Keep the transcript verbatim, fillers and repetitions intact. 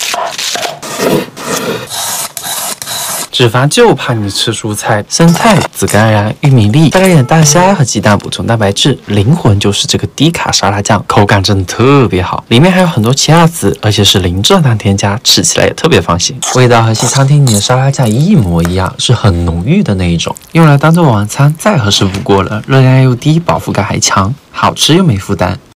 脂肪就怕你吃蔬菜，生菜、紫甘蓝、玉米粒，再来点大虾和鸡蛋补充蛋白质，灵魂就是这个低卡沙拉酱，口感真的特别好，里面还有很多奇亚籽，而且是零蔗糖添加，吃起来也特别放心。味道和西餐厅里的沙拉酱一模一样，是很浓郁的那一种，用来当做晚餐再合适不过了，热量又低，饱腹感还强，好吃又没负担。